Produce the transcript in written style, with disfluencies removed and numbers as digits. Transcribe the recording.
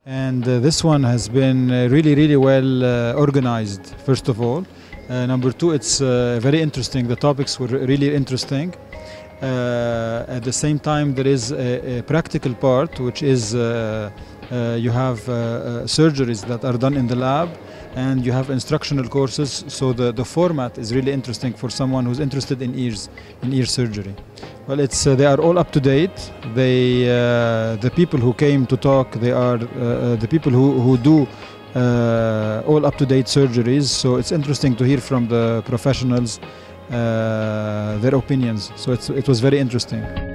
And this one has been really well organized, first of all. Number two, it's very interesting. The topics were really interesting. At the same time, there is a practical part, which is you have surgeries that are done in the lab, and you have instructional courses. So the format is really interesting for someone who's interested in ear surgery. Well, they are all up to date. The people who came to talk, they are the people who do all up-to-date surgeries. So it's interesting to hear from the professionals their opinions. So it was very interesting.